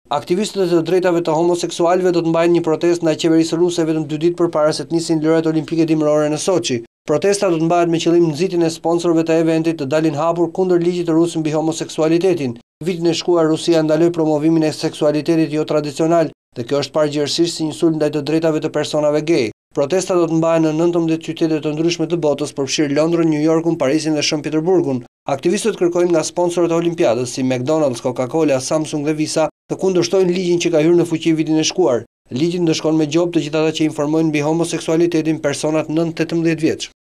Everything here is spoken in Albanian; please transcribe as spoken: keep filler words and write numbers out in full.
Aktivistët e të drejtave të homoseksualëve do të mbajnë një protestë ndaj qeverisë ruse vetëm dy ditë përpara se të nisin lojrat olimpike dimërore në Soçi. Protesta do të mbahet me qëllim nxitjen e sponsorëve të eventit të dalin hapur kundër ligjit të Rusë mbi homoseksualitetin. Vitin e shkuar Rusia ndaloi promovimin e seksualitetit jo tradicional dhe kjo është parëgjërësisht si një sulm ndaj të drejtave të personave gay. Protesta do të mbahen në nëntëmbëdhjetë qytete të ndryshme të botës, përfshirë Londrën, New Yorkun, Parisin dhe Shën Peterburgun. Aktivistët kërkojnë nga sponsorët e Olimpiadës si McDonald's, Coca-Cola, Samsung dhe Visa të kundërshtojnë ligjin që ka hyrë në fuqi vitin e shkuar. Ligji ndëshkon me gjop të gjithë ata që informojnë mbi homoseksualitetin personat nën tetëmbëdhjetë vjeç.